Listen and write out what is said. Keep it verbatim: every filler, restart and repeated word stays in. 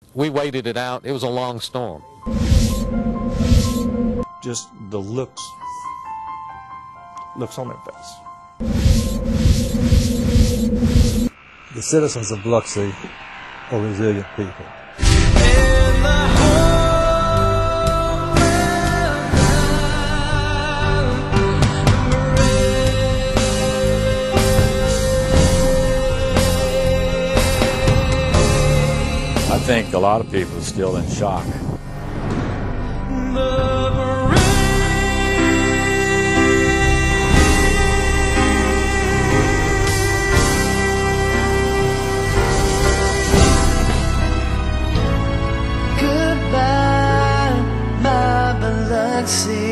we waited it out. It was a long storm. Just the looks, looks on their face. The citizens of Biloxi are resilient people. I think a lot of people are still in shock. Goodbye, my Biloxi.